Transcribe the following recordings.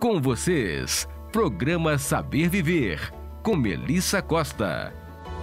Com vocês, programa Saber Viver, com Melissa Costa.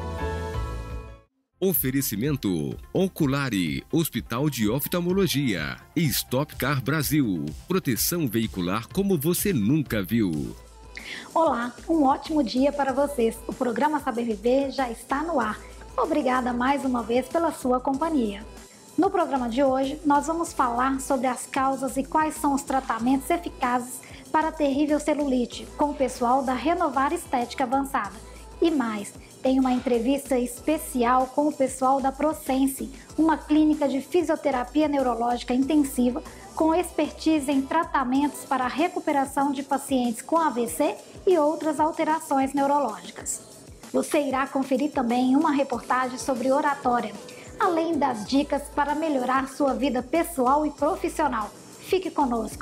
Oferecimento Oculari, Hospital de Oftalmologia e Stop Car Brasil, proteção veicular como você nunca viu. Olá, um ótimo dia para vocês. O programa Saber Viver já está no ar. Obrigada mais uma vez pela sua companhia. No programa de hoje, nós vamos falar sobre as causas e quais são os tratamentos eficazes para a terrível celulite com o pessoal da Renovar Estética Avançada. E mais, tem uma entrevista especial com o pessoal da Prosense, uma clínica de fisioterapia neurológica intensiva com expertise em tratamentos para a recuperação de pacientes com AVC e outras alterações neurológicas. Você irá conferir também uma reportagem sobre oratória, além das dicas para melhorar sua vida pessoal e profissional. Fique conosco!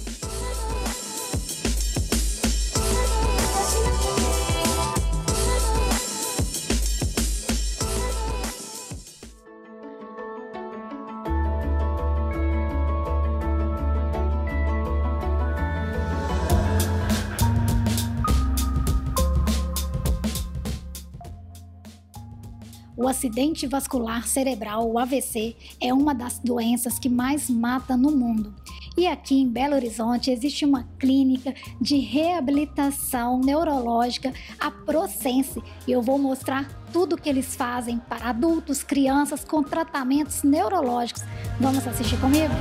O acidente vascular cerebral, o AVC, é uma das doenças que mais mata no mundo. E aqui em Belo Horizonte existe uma clínica de reabilitação neurológica, a Prosense, e eu vou mostrar tudo o que eles fazem para adultos, crianças com tratamentos neurológicos. Vamos assistir comigo?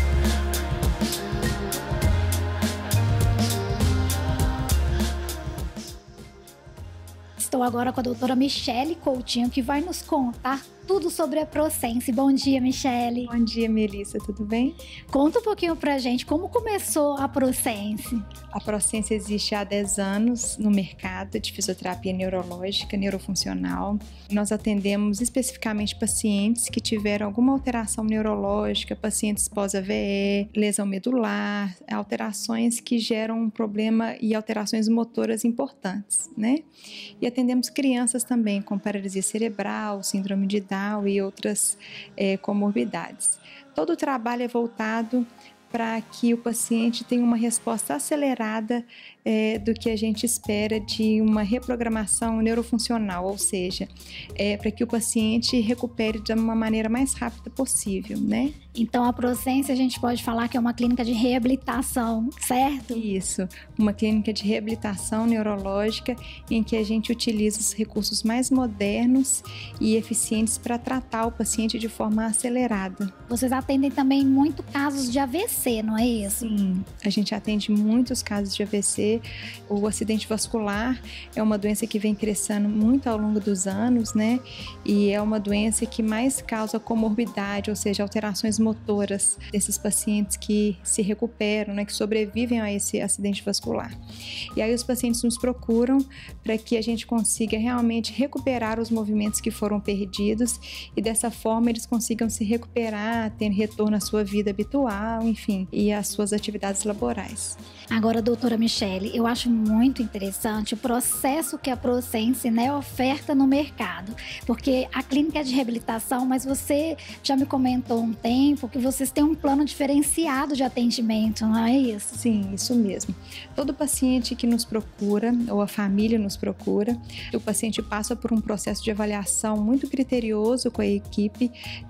Estou agora com a doutora Michele Coutinho, que vai nos contar tudo sobre a Prosense. Bom dia, Michele. Bom dia, Melissa. Tudo bem? Conta um pouquinho pra gente como começou a Prosense. A Prosense existe há 10 anos no mercado de fisioterapia neurológica, neurofuncional. Nós atendemos especificamente pacientes que tiveram alguma alteração neurológica, pacientes pós-AVE, lesão medular, alterações que geram um problema e alterações motoras importantes, né? E atendemos crianças também com paralisia cerebral, síndrome de Down e outras comorbidades. Todo o trabalho é voltado para que o paciente tenha uma resposta acelerada do que a gente espera de uma reprogramação neurofuncional, ou seja, para que o paciente recupere de uma maneira mais rápida possível, né? Então a Prosense a gente pode falar que é uma clínica de reabilitação, certo? Isso, uma clínica de reabilitação neurológica em que a gente utiliza os recursos mais modernos e eficientes para tratar o paciente de forma acelerada. Vocês atendem também muito casos de AVC, não é isso? Sim, a gente atende muitos casos de AVC. O acidente vascular é uma doença que vem crescendo muito ao longo dos anos, né? E é uma doença que mais causa comorbidade, ou seja, alterações motoras desses pacientes que se recuperam, né? Que sobrevivem a esse acidente vascular. E aí os pacientes nos procuram para que a gente consiga realmente recuperar os movimentos que foram perdidos e dessa forma eles consigam se recuperar, ter retorno à sua vida habitual, enfim, e às suas atividades laborais. Agora, doutora Michele, eu acho muito interessante o processo que a Prosense, né, oferta no mercado, porque a clínica é de reabilitação, mas você já me comentou um tempo que vocês têm um plano diferenciado de atendimento, não é isso? Sim, isso mesmo. Todo paciente que nos procura, ou a família nos procura, o paciente passa por um processo de avaliação muito criterioso com a equipe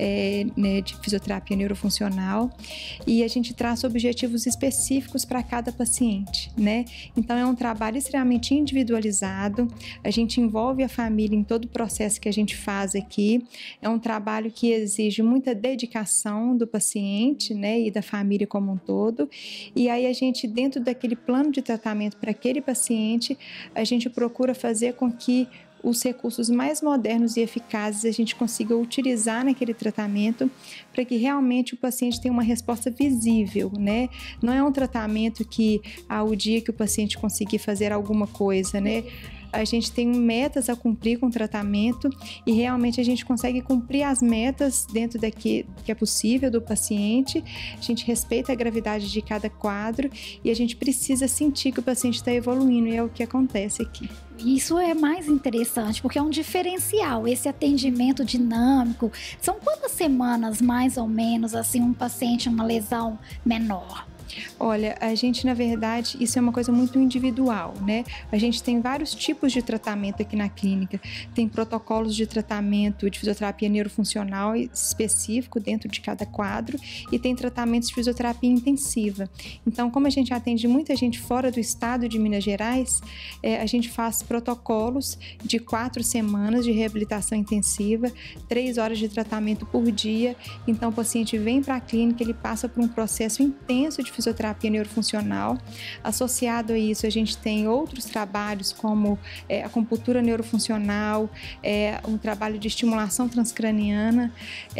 de fisioterapia neurofuncional e a gente traça objetivos específicos para cada paciente, né? Então é um trabalho extremamente individualizado, a gente envolve a família em todo o processo que a gente faz aqui, é um trabalho que exige muita dedicação do paciente, né, e da família como um todo, e aí a gente, dentro daquele plano de tratamento para aquele paciente, a gente procura fazer com que os recursos mais modernos e eficazes a gente consiga utilizar naquele tratamento para que realmente o paciente tenha uma resposta visível, né? Não é um tratamento que, o dia que o paciente conseguir fazer alguma coisa, né? A gente tem metas a cumprir com o tratamento e realmente a gente consegue cumprir as metas dentro que é possível do paciente. A gente respeita a gravidade de cada quadro e a gente precisa sentir que o paciente está evoluindo e é o que acontece aqui. Isso é mais interessante porque é um diferencial, esse atendimento dinâmico. São quantas semanas mais ou menos assim um paciente, uma lesão menor? Olha, a gente, na verdade, isso é uma coisa muito individual, né? A gente tem vários tipos de tratamento aqui na clínica. Tem protocolos de tratamento de fisioterapia neurofuncional específico dentro de cada quadro e tem tratamentos de fisioterapia intensiva. Então, como a gente atende muita gente fora do estado de Minas Gerais, a gente faz protocolos de 4 semanas de reabilitação intensiva, 3 horas de tratamento por dia. Então, o paciente vem para a clínica, ele passa por um processo intenso de fisioterapia neurofuncional. Associado a isso, a gente tem outros trabalhos como acupuntura neurofuncional, um trabalho de estimulação transcraniana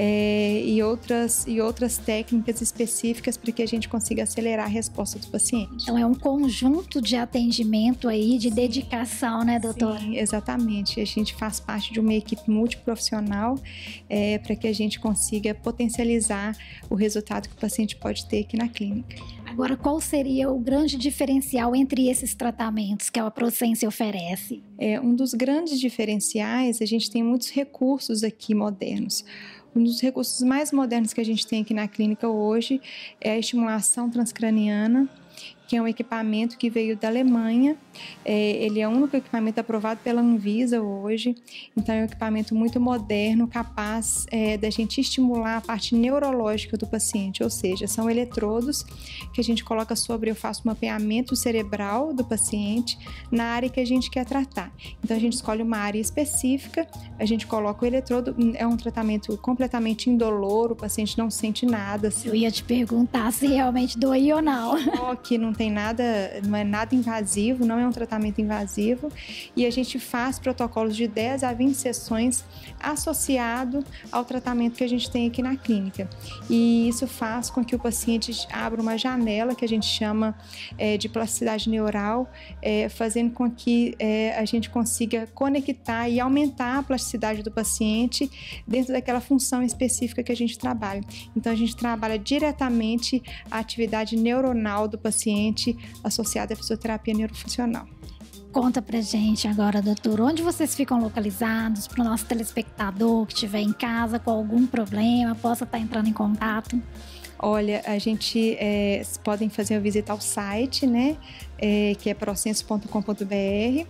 e outras técnicas específicas para que a gente consiga acelerar a resposta do paciente. Então é um conjunto de atendimento aí, de dedicação, né, doutora? Sim, exatamente. A gente faz parte de uma equipe multiprofissional para que a gente consiga potencializar o resultado que o paciente pode ter aqui na clínica. Agora, qual seria o grande diferencial entre esses tratamentos que a Prosense oferece? Um dos grandes diferenciais, a gente tem muitos recursos aqui modernos. Um dos recursos mais modernos que a gente tem aqui na clínica hoje é a estimulação transcraniana, que é um equipamento que veio da Alemanha. Ele é o único equipamento aprovado pela Anvisa hoje. Então, é um equipamento muito moderno, capaz da gente estimular a parte neurológica do paciente, ou seja, são eletrodos que a gente coloca sobre, eu faço um mapeamento cerebral do paciente na área que a gente quer tratar. Então, a gente escolhe uma área específica, a gente coloca o eletrodo, é um tratamento completamente indolor, o paciente não sente nada. Eu ia te perguntar se realmente doía ou não. Que não tem nada, não é nada invasivo, não é um tratamento invasivo, e a gente faz protocolos de 10 a 20 sessões associado ao tratamento que a gente tem aqui na clínica. E isso faz com que o paciente abra uma janela que a gente chama de plasticidade neural, fazendo com que a gente consiga conectar e aumentar a plasticidade do paciente dentro daquela função específica que a gente trabalha. Então, a gente trabalha diretamente a atividade neuronal do paciente associada à fisioterapia neurofuncional. Conta pra gente agora, doutor, onde vocês ficam localizados para o nosso telespectador que estiver em casa com algum problema, possa estar entrando em contato? Olha, a gente podem fazer uma visita ao site, né, que é prosense.com.br,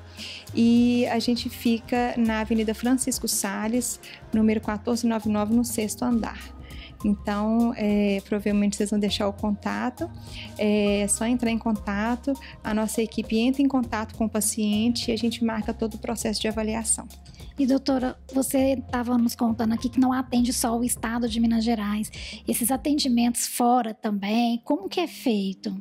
e a gente fica na Avenida Francisco Salles, número 1499, no 6º andar. Então, provavelmente vocês vão deixar o contato, é só entrar em contato, a nossa equipe entra em contato com o paciente e a gente marca todo o processo de avaliação. E doutora, você estava nos contando aqui que não atende só o estado de Minas Gerais, esses atendimentos fora também, como que é feito?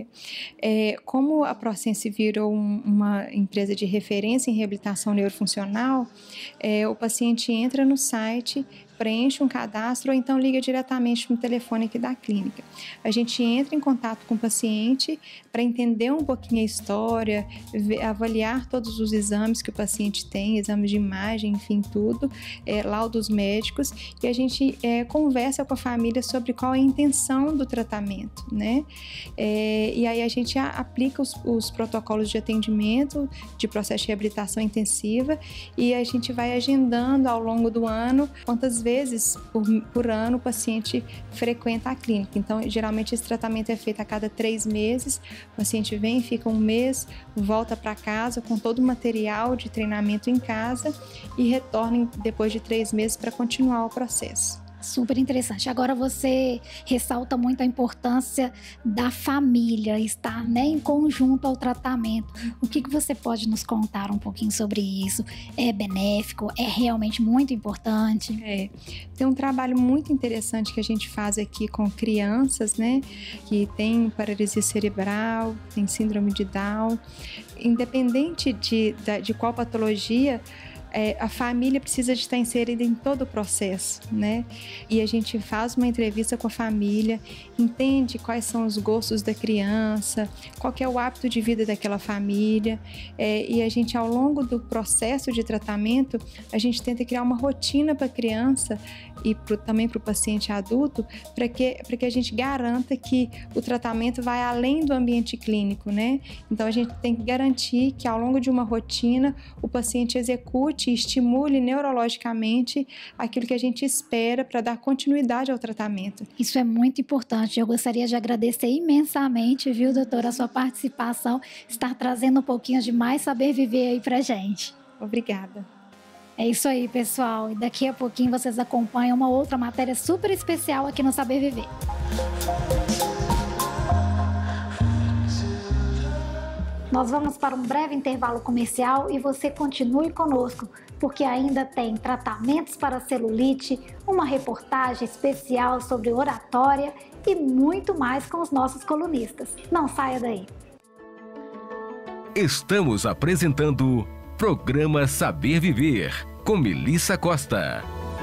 Como a Prosense virou uma empresa de referência em reabilitação neurofuncional, o paciente entra no site, preenche um cadastro ou então liga diretamente no telefone aqui da clínica. A gente entra em contato com o paciente para entender um pouquinho a história, avaliar todos os exames que o paciente tem, exames de imagem, enfim, tudo, laudos médicos, e a gente conversa com a família sobre qual é a intenção do tratamento, né? E aí a gente aplica os protocolos de atendimento, de processo de reabilitação intensiva, e a gente vai agendando ao longo do ano quantas vezes por ano o paciente frequenta a clínica. Então, geralmente esse tratamento é feito a cada 3 meses, o paciente vem, fica 1 mês, volta para casa com todo o material de treinamento em casa e retorna depois de 3 meses para continuar o processo. Super interessante. Agora você ressalta muito a importância da família estar, né, em conjunto ao tratamento. O que você pode nos contar um pouquinho sobre isso? É benéfico? É realmente muito importante? Tem um trabalho muito interessante que a gente faz aqui com crianças, né, que tem paralisia cerebral, tem síndrome de Down. Independente de qual patologia, a família precisa de estar inserida em todo o processo, né? E a gente faz uma entrevista com a família, entende quais são os gostos da criança, qual que é o hábito de vida daquela família, e a gente, ao longo do processo de tratamento, a gente tenta criar uma rotina para a criança e também para o paciente adulto, para que a gente garanta que o tratamento vai além do ambiente clínico, né? Então, a gente tem que garantir que, ao longo de uma rotina, o paciente execute gente estimule neurologicamente aquilo que a gente espera para dar continuidade ao tratamento. Isso é muito importante. Eu gostaria de agradecer imensamente, viu, doutora, a sua participação, estar trazendo um pouquinho de mais saber viver aí pra gente. Obrigada. É isso aí, pessoal. E daqui a pouquinho vocês acompanham uma outra matéria super especial aqui no Saber Viver. Nós vamos para um breve intervalo comercial e você continue conosco, porque ainda tem tratamentos para celulite, uma reportagem especial sobre oratória e muito mais com os nossos colunistas. Não saia daí. Estamos apresentando Programa Saber Viver, com Melissa Costa.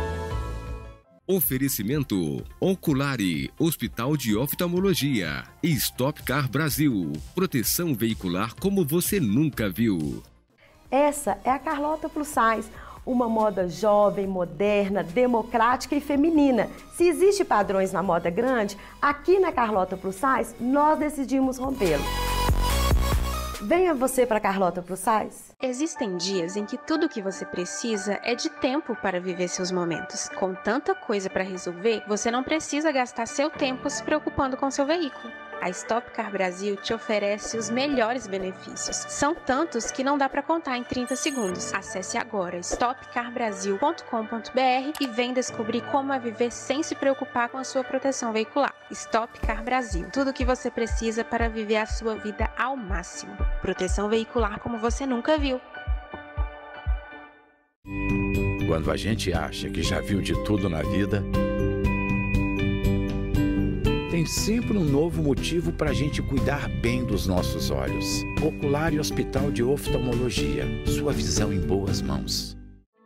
Oferecimento Oculari, Hospital de Oftalmologia e Stop Car Brasil, proteção veicular como você nunca viu. Essa é a Carlota Plus Size, uma moda jovem, moderna, democrática e feminina. Se existem padrões na moda grande, aqui na Carlota Plus Size, nós decidimos rompê-lo. Venha você para a Carlota Plus Size. Existem dias em que tudo o que você precisa é de tempo para viver seus momentos. Com tanta coisa para resolver, você não precisa gastar seu tempo se preocupando com seu veículo. A Stop Car Brasil te oferece os melhores benefícios. São tantos que não dá para contar em 30 segundos. Acesse agora stopcarbrasil.com.br e vem descobrir como é viver sem se preocupar com a sua proteção veicular. Stop Car Brasil. Tudo o que você precisa para viver a sua vida ao máximo. Proteção veicular como você nunca viu. Quando a gente acha que já viu de tudo na vida, tem sempre um novo motivo para a gente cuidar bem dos nossos olhos. Oculari Hospital de Oftalmologia. Sua visão em boas mãos.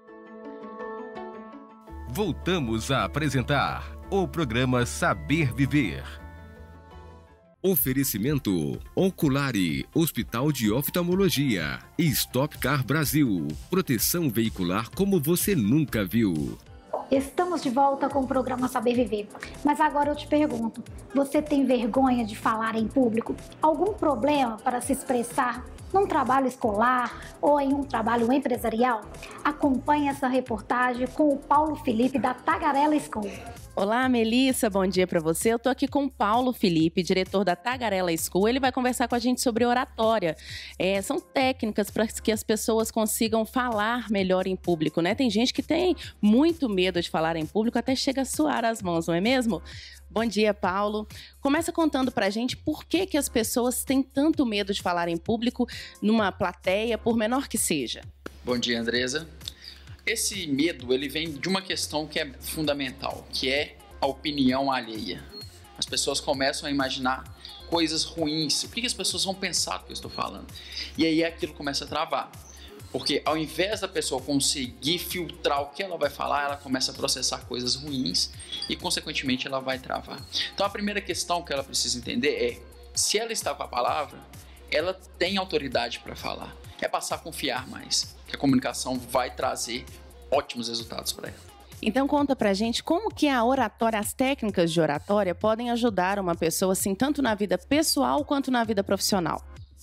Voltamos a apresentar o programa Saber Viver. Oferecimento Oculari, Hospital de Oftalmologia e Stop Car Brasil, proteção veicular como você nunca viu. Estamos de volta com o programa Saber Viver. Mas agora eu te pergunto, você tem vergonha de falar em público? Algum problema para se expressar num trabalho escolar ou em um trabalho empresarial? Acompanhe essa reportagem com o Paulo Felipe da Tagarela School. Olá, Melissa, bom dia para você. Eu tô aqui com o Paulo Felipe, diretor da Tagarela School. Ele vai conversar com a gente sobre oratória. São técnicas para que as pessoas consigam falar melhor em público, né? Tem gente que tem muito medo de falar em público, até chega a suar as mãos, não é mesmo? Bom dia, Paulo. Começa contando pra gente por que as pessoas têm tanto medo de falar em público numa plateia, por menor que seja. Bom dia, Andresa. Esse medo, ele vem de uma questão que é fundamental, que é a opinião alheia. As pessoas começam a imaginar coisas ruins. O que as pessoas vão pensar do que eu estou falando? E aí aquilo começa a travar. Porque ao invés da pessoa conseguir filtrar o que ela vai falar, ela começa a processar coisas ruins e, consequentemente, ela vai travar. Então, a primeira questão que ela precisa entender é, se ela está com a palavra, ela tem autoridade para falar. É passar a confiar mais, que a comunicação vai trazer ótimos resultados para ela. Então conta pra gente como que a oratória, as técnicas de oratória podem ajudar uma pessoa assim, tanto na vida pessoal quanto na vida profissional.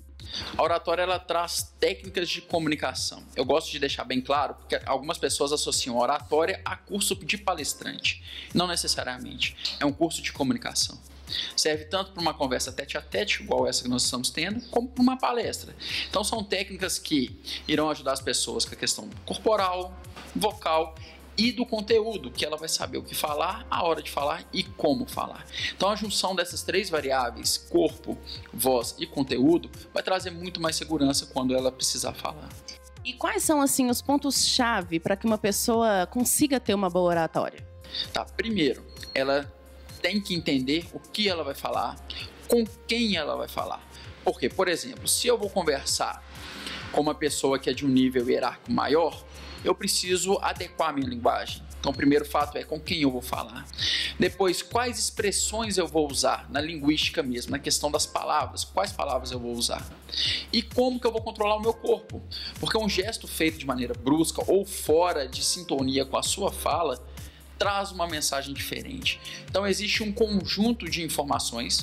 A oratória, ela traz técnicas de comunicação. Eu gosto de deixar bem claro, porque algumas pessoas associam a oratória a curso de palestrante. Não necessariamente. É um curso de comunicação. Serve tanto para uma conversa tete a tete, igual essa que nós estamos tendo, como para uma palestra. Então são técnicas que irão ajudar as pessoas com a questão corporal, vocal e do conteúdo, que ela vai saber o que falar, a hora de falar e como falar. Então a junção dessas três variáveis, corpo, voz e conteúdo, vai trazer muito mais segurança quando ela precisar falar. E quais são assim os pontos-chave para que uma pessoa consiga ter uma boa oratória? Tá, primeiro, ela tem que entender o que ela vai falar, com quem ela vai falar. Porque, por exemplo, se eu vou conversar com uma pessoa que é de um nível hierárquico maior, eu preciso adequar a minha linguagem. Então, o primeiro fato é com quem eu vou falar. Depois, quais expressões eu vou usar, na linguística mesmo, na questão das palavras, quais palavras eu vou usar. E como que eu vou controlar o meu corpo. Porque um gesto feito de maneira brusca ou fora de sintonia com a sua fala, traz uma mensagem diferente. Então existe um conjunto de informações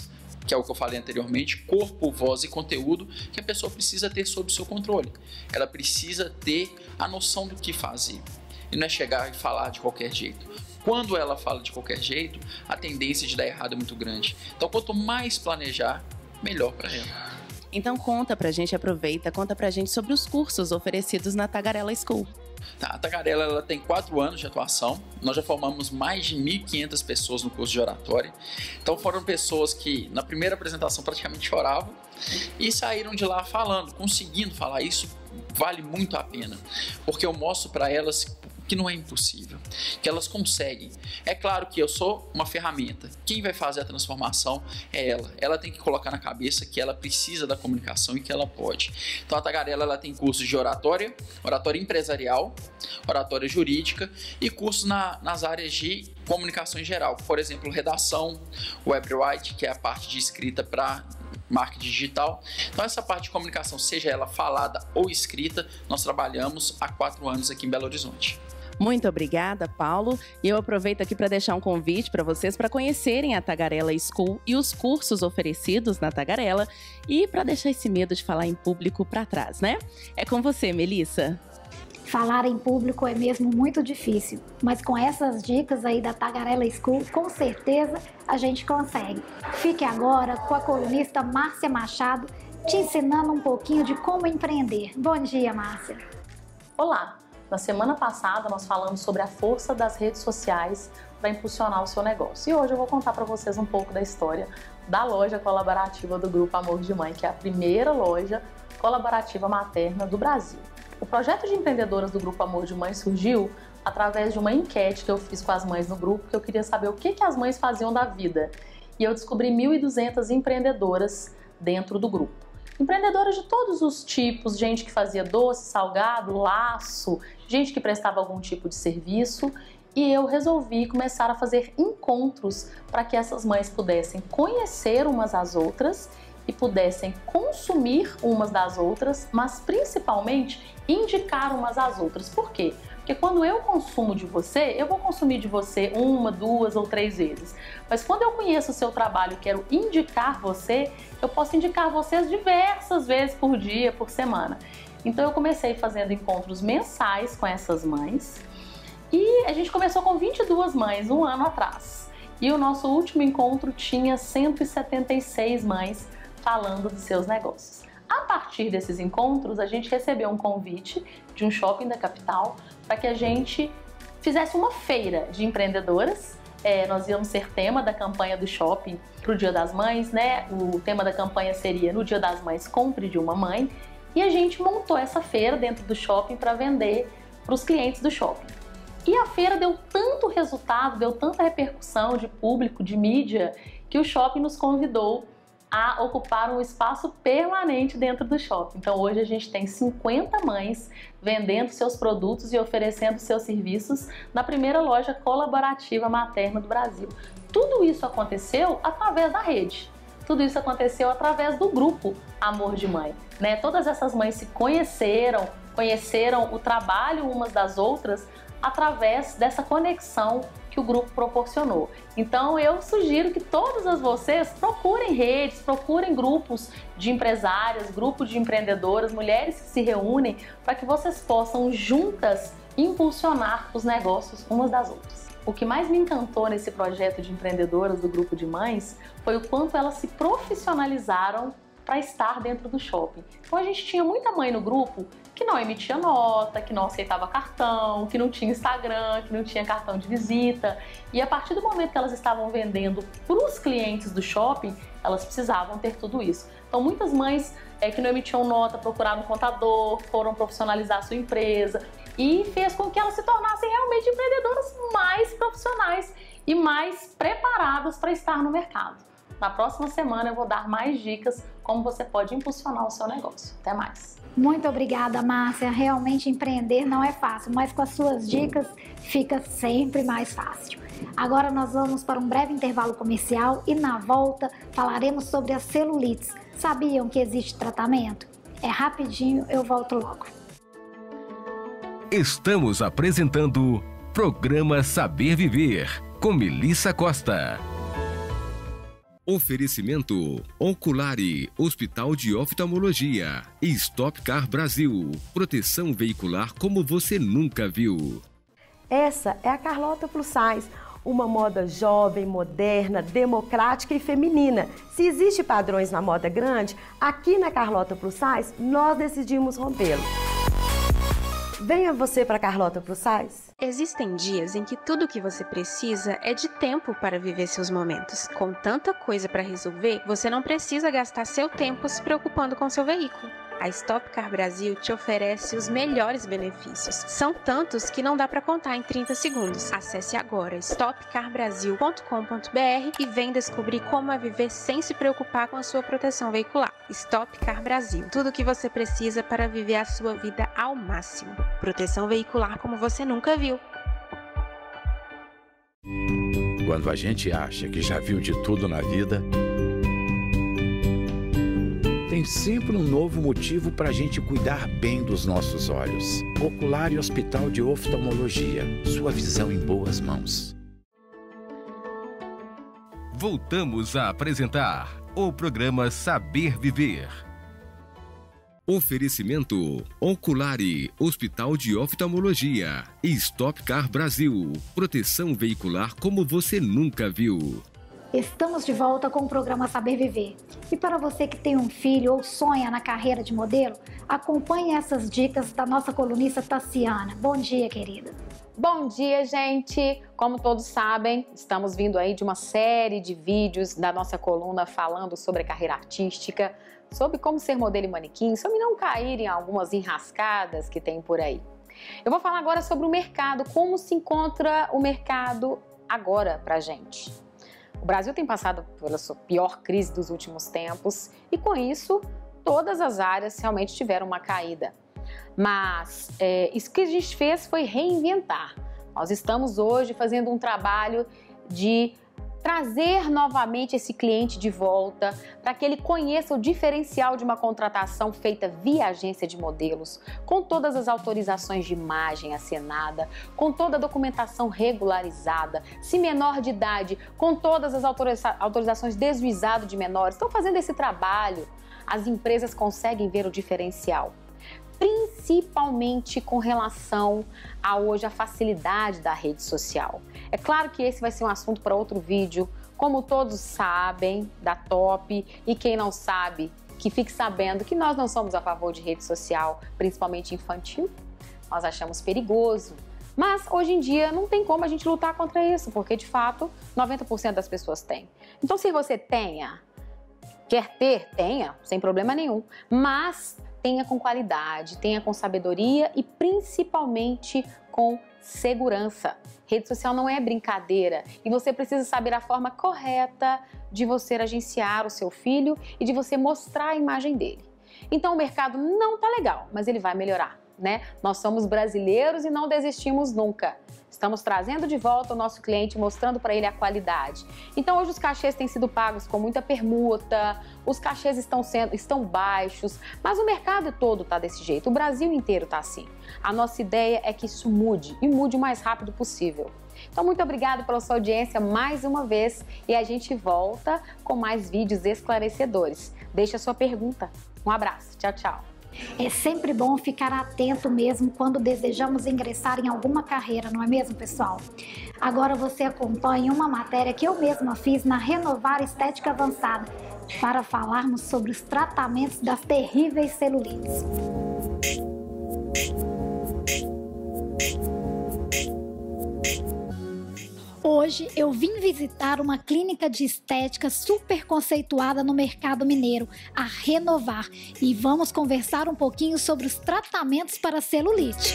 que é o que eu falei anteriormente, corpo, voz e conteúdo que a pessoa precisa ter sob seu controle. Ela precisa ter a noção do que fazer. E não é chegar e falar de qualquer jeito. Quando ela fala de qualquer jeito, a tendência de dar errado é muito grande. Então, quanto mais planejar, melhor para ela. Então conta pra gente, conta pra gente sobre os cursos oferecidos na Tagarela School. A Tagarela ela tem 4 anos de atuação, nós já formamos mais de 1.500 pessoas no curso de oratória. Então foram pessoas que na primeira apresentação praticamente choravam e saíram de lá falando, conseguindo falar. Isso vale muito a pena, porque eu mostro para elas que não é impossível, que elas conseguem. É claro que eu sou uma ferramenta, quem vai fazer a transformação é ela. Ela tem que colocar na cabeça que ela precisa da comunicação e que ela pode. Então a Tagarela ela tem cursos de oratória, oratória empresarial, oratória jurídica e cursos nas áreas de comunicação em geral. Por exemplo, redação, webwriting, que é a parte de escrita para marketing digital. Então essa parte de comunicação, seja ela falada ou escrita, nós trabalhamos há 4 anos aqui em Belo Horizonte. Muito obrigada, Paulo. E eu aproveito aqui para deixar um convite para vocês para conhecerem a Tagarela School e os cursos oferecidos na Tagarela e para deixar esse medo de falar em público para trás, né? É com você, Melissa. Falar em público é mesmo muito difícil, mas com essas dicas aí da Tagarela School, com certeza a gente consegue. Fique agora com a colunista Márcia Machado, te ensinando um pouquinho de como empreender. Bom dia, Márcia. Olá! Na semana passada nós falamos sobre a força das redes sociais para impulsionar o seu negócio. E hoje eu vou contar para vocês um pouco da história da loja colaborativa do Grupo Amor de Mãe, que é a primeira loja colaborativa materna do Brasil. O projeto de empreendedoras do Grupo Amor de Mãe surgiu através de uma enquete que eu fiz com as mães no grupo, que eu queria saber o que as mães faziam da vida. E eu descobri 1.200 empreendedoras dentro do grupo. Empreendedoras de todos os tipos, gente que fazia doce, salgado, laço, gente que prestava algum tipo de serviço. E eu resolvi começar a fazer encontros para que essas mães pudessem conhecer umas às outras e pudessem consumir umas das outras, mas principalmente indicar umas às outras. Por quê? Porque quando eu consumo de você, eu vou consumir de você 1, 2 ou 3 vezes. Mas quando eu conheço o seu trabalho e quero indicar você, eu posso indicar vocês diversas vezes por dia, por semana. Então eu comecei fazendo encontros mensais com essas mães e a gente começou com 22 mães 1 ano atrás. E o nosso último encontro tinha 176 mães falando dos seus negócios. A partir desses encontros, a gente recebeu um convite de um shopping da capital para que a gente fizesse uma feira de empreendedoras. Nós íamos ser tema da campanha do shopping para o Dia das Mães, né? O tema da campanha seria No Dia das Mães, compre de uma mãe. E a gente montou essa feira dentro do shopping para vender para os clientes do shopping. E a feira deu tanto resultado, deu tanta repercussão de público, de mídia, que o shopping nos convidou a ocupar um espaço permanente dentro do shopping. Então hoje a gente tem 50 mães vendendo seus produtos e oferecendo seus serviços na primeira loja colaborativa materna do Brasil. Tudo isso aconteceu através da rede. Tudo isso aconteceu através do grupo Amor de Mãe, né? Todas essas mães se conheceram o trabalho umas das outras através dessa conexão que o grupo proporcionou. Então eu sugiro que todas vocês procurem redes, procurem grupos de empresárias, grupos de empreendedoras, mulheres que se reúnem para que vocês possam juntas impulsionar os negócios umas das outras. O que mais me encantou nesse projeto de empreendedoras do grupo de mães foi o quanto elas se profissionalizaram para estar dentro do shopping. Então a gente tinha muita mãe no grupo que não emitia nota, que não aceitava cartão, que não tinha Instagram, que não tinha cartão de visita. E a partir do momento que elas estavam vendendo para os clientes do shopping, elas precisavam ter tudo isso. Então muitas mães que não emitiam nota procuraram um contador, foram profissionalizar a sua empresa e fez com que elas se tornassem realmente empreendedoras mais profissionais e mais preparadas para estar no mercado. Na próxima semana eu vou dar mais dicas como você pode impulsionar o seu negócio. Até mais! Muito obrigada, Márcia. Realmente empreender não é fácil, mas com as suas dicas fica sempre mais fácil. Agora nós vamos para um breve intervalo comercial e na volta falaremos sobre as celulites. Sabiam que existe tratamento? É rapidinho, eu volto logo. Estamos apresentando Programa Saber Viver, com Melissa Costa. Oferecimento Oculari, Hospital de Oftalmologia e Stop Car Brasil, proteção veicular como você nunca viu. Essa é a Carlota Plus Size, uma moda jovem, moderna, democrática e feminina. Se existem padrões na moda grande, aqui na Carlota Plus Size, nós decidimos rompê-lo. Venha você para a Carlota Plus Size. Existem dias em que tudo o que você precisa é de tempo para viver seus momentos. Com tanta coisa para resolver, você não precisa gastar seu tempo se preocupando com seu veículo. A Stop Car Brasil te oferece os melhores benefícios. São tantos que não dá para contar em 30 segundos. Acesse agora stopcarbrasil.com.br e vem descobrir como é viver sem se preocupar com a sua proteção veicular. Stop Car Brasil. Tudo o que você precisa para viver a sua vida ao máximo. Proteção veicular como você nunca viu. Quando a gente acha que já viu de tudo na vida, tem sempre um novo motivo para a gente cuidar bem dos nossos olhos. Oculari Hospital de Oftalmologia. Sua visão em boas mãos. Voltamos a apresentar o programa Saber Viver. Oferecimento Oculari, Hospital de Oftalmologia e Stop Car Brasil, proteção veicular como você nunca viu. Estamos de volta com o programa Saber Viver. E para você que tem um filho ou sonha na carreira de modelo, acompanhe essas dicas da nossa colunista Tassiana. Bom dia, querida. Bom dia, gente! Como todos sabem, estamos vindo aí de uma série de vídeos da nossa coluna falando sobre a carreira artística, sobre como ser modelo e manequim, sobre não cair em algumas enrascadas que tem por aí. Eu vou falar agora sobre o mercado, como se encontra o mercado agora pra gente. O Brasil tem passado pela sua pior crise dos últimos tempos e, com isso, todas as áreas realmente tiveram uma caída. Mas isso que a gente fez foi reinventar. Nós estamos hoje fazendo um trabalho de trazer novamente esse cliente de volta para que ele conheça o diferencial de uma contratação feita via agência de modelos, com todas as autorizações de imagem assinada, com toda a documentação regularizada, se menor de idade, com todas as autorizações de desjuizado de menores. Estão fazendo esse trabalho, as empresas conseguem ver o diferencial. Principalmente com relação a hoje a facilidade da rede social. É claro que esse vai ser um assunto para outro vídeo, como todos sabem, da Top, e quem não sabe, que fique sabendo que nós não somos a favor de rede social, principalmente infantil, nós achamos perigoso. Mas hoje em dia não tem como a gente lutar contra isso, porque de fato 90% das pessoas têm. Então se você quer ter, tenha, sem problema nenhum, mas tenha com qualidade, tenha com sabedoria e principalmente com segurança. Rede social não é brincadeira e você precisa saber a forma correta de você agenciar o seu filho e de você mostrar a imagem dele. Então o mercado não tá legal, mas ele vai melhorar, né? Nós somos brasileiros e não desistimos nunca. Estamos trazendo de volta o nosso cliente, mostrando para ele a qualidade. Então hoje os cachês têm sido pagos com muita permuta, os cachês estão baixos, mas o mercado todo está desse jeito, o Brasil inteiro está assim. A nossa ideia é que isso mude e mude o mais rápido possível. Então muito obrigada pela sua audiência mais uma vez e a gente volta com mais vídeos esclarecedores. Deixe a sua pergunta. Um abraço, tchau, tchau. É sempre bom ficar atento mesmo quando desejamos ingressar em alguma carreira, não é mesmo, pessoal? Agora você acompanha uma matéria que eu mesma fiz na Renovar Estética Avançada para falarmos sobre os tratamentos das terríveis celulites. Hoje eu vim visitar uma clínica de estética super conceituada no mercado mineiro, a Renovar, e vamos conversar um pouquinho sobre os tratamentos para celulite.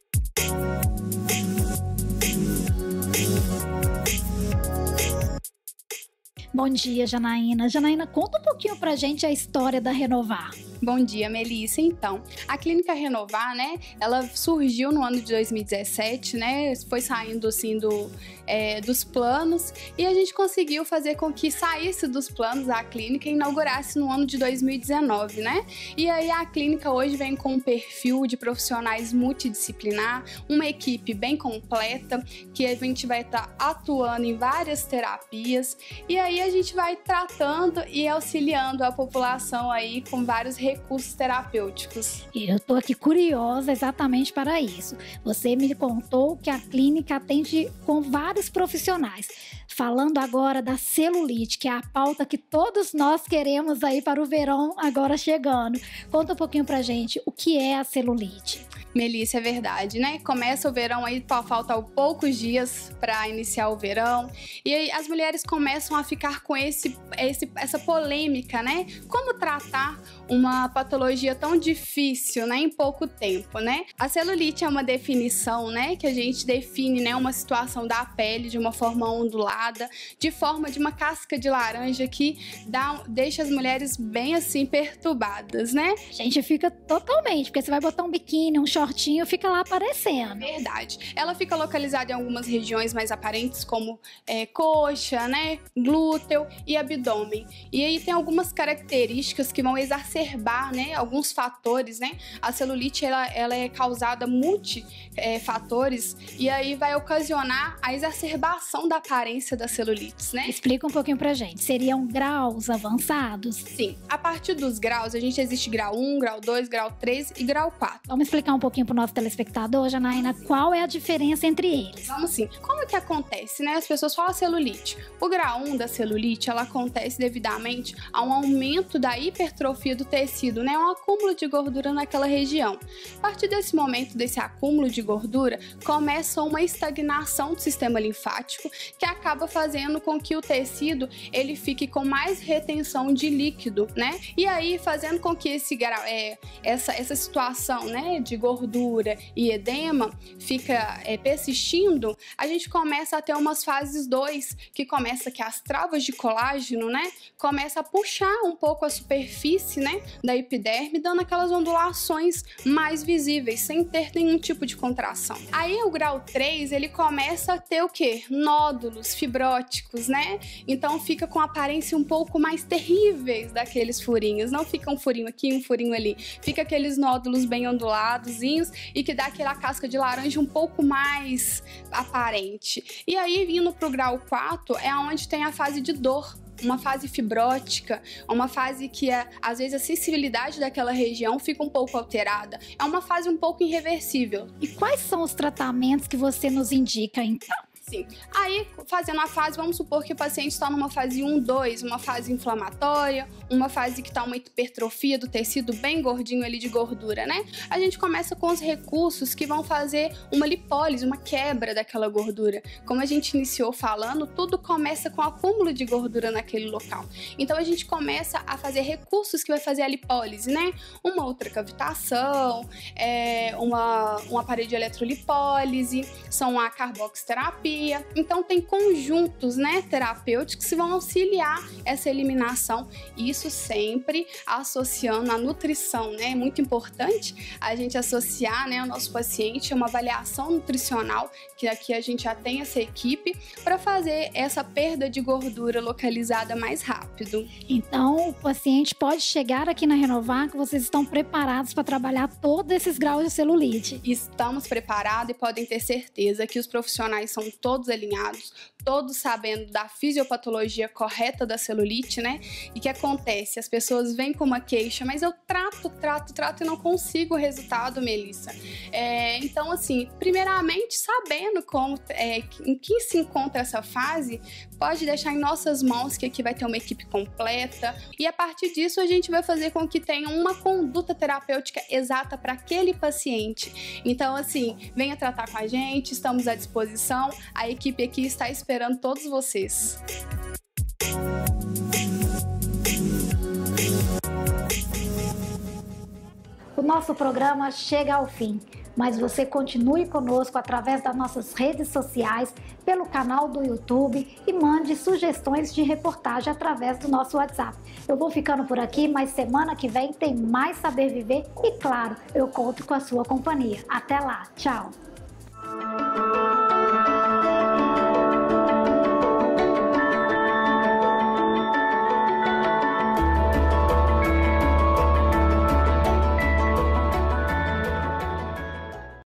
Bom dia, Janaína. Janaína, conta um pouquinho pra gente a história da Renovar. Bom dia, Melissa. Então, a Clínica Renovar, né, ela surgiu no ano de 2017, né, foi saindo assim dos planos, e a gente conseguiu fazer com que saísse dos planos a clínica e inaugurasse no ano de 2019, né? E aí a clínica hoje vem com um perfil de profissionais multidisciplinar, uma equipe bem completa, que a gente vai estar atuando em várias terapias, e aí a gente vai tratando e auxiliando a população aí com vários recursos terapêuticos. E eu tô aqui curiosa exatamente para isso. Você me contou que a clínica atende com vários profissionais. Falando agora da celulite, que é a pauta que todos nós queremos aí para o verão agora chegando. Conta um pouquinho pra gente o que é a celulite. Melissa, é verdade, né? Começa o verão aí, faltam poucos dias para iniciar o verão. E aí as mulheres começam a ficar com essa polêmica, né? Como tratar uma patologia tão difícil, né? Em pouco tempo, né? A celulite é uma definição, né? Que a gente define, né? Uma situação da pele de uma forma ondulada, de forma de uma casca de laranja que deixa as mulheres bem assim perturbadas, né? A gente fica totalmente, porque você vai botar um biquíni, um shortinho, fica lá aparecendo. Verdade. Ela fica localizada em algumas regiões mais aparentes, como coxa, né, glúteo e abdômen. E aí tem algumas características que vão exacerbar, né, alguns fatores, né. A celulite, ela é causada multifatores e aí vai ocasionar a exacerbação da aparência da celulite, né. Explica um pouquinho pra gente. Seriam graus avançados? Sim. A partir dos graus, existe grau 1, grau 2, grau 3 e grau 4. Vamos explicar um pouquinho para o nosso telespectador, Janaína, qual é a diferença entre eles? Vamos sim. Como que acontece, né? As pessoas falam celulite. O grau 1 da celulite, ela acontece devidamente a um aumento da hipertrofia do tecido, né? Um acúmulo de gordura naquela região. A partir desse momento, desse acúmulo de gordura, começa uma estagnação do sistema linfático, que acaba fazendo com que o tecido, ele fique com mais retenção de líquido, né? E aí, fazendo com que esse grau, essa situação, né, de gordura e edema fica persistindo, a gente começa a ter umas fases 2, que as travas de colágeno, né, começa a puxar um pouco a superfície, né, da epiderme, dando aquelas ondulações mais visíveis, sem ter nenhum tipo de contração. Aí o grau 3, ele começa a ter o quê? Nódulos fibróticos, né? Então fica com aparência um pouco mais terríveis daqueles furinhos. Não fica um furinho aqui, um furinho ali. Fica aqueles nódulos bem ondulados e que dá aquela casca de laranja um pouco mais aparente. E aí, indo pro grau 4, é onde tem a fase de dor, uma fase fibrótica, uma fase que às vezes a sensibilidade daquela região fica um pouco alterada. É uma fase um pouco irreversível. E quais são os tratamentos que você nos indica, então? Sim. Aí, fazendo a fase, vamos supor que o paciente está numa fase 1, 2, uma fase inflamatória, uma fase que está uma hipertrofia do tecido bem gordinho ali de gordura, né? A gente começa com os recursos que vão fazer uma lipólise, uma quebra daquela gordura. Como a gente iniciou falando, tudo começa com acúmulo de gordura naquele local. Então, a gente começa a fazer recursos que vai fazer a lipólise, né? Uma ultracavitação, um aparelho de eletrolipólise, são a carboxiterapia. Então tem conjuntos, né, terapêuticos que vão auxiliar essa eliminação, isso sempre associando a nutrição, né? É muito importante a gente associar, né, o nosso paciente a uma avaliação nutricional, que aqui a gente já tem essa equipe para fazer essa perda de gordura localizada mais rápido. Então o paciente pode chegar aqui na Renovar, que vocês estão preparados para trabalhar todos esses graus de celulite? Estamos preparados e podem ter certeza que os profissionais são todos alinhados, todos sabendo da fisiopatologia correta da celulite, né? E que acontece? As pessoas vêm com uma queixa, mas eu trato e não consigo o resultado, Melissa. Então, assim, primeiramente, sabendo em que se encontra essa fase, pode deixar em nossas mãos, que aqui vai ter uma equipe completa, e a partir disso a gente vai fazer com que tenha uma conduta terapêutica exata para aquele paciente. Então, assim, venha tratar com a gente, estamos à disposição, a equipe aqui está esperando todos vocês. O nosso programa chega ao fim, mas você continue conosco através das nossas redes sociais, pelo canal do YouTube e mande sugestões de reportagem através do nosso WhatsApp. Eu vou ficando por aqui, mas semana que vem tem mais Saber Viver e, claro, eu conto com a sua companhia. Até lá, tchau!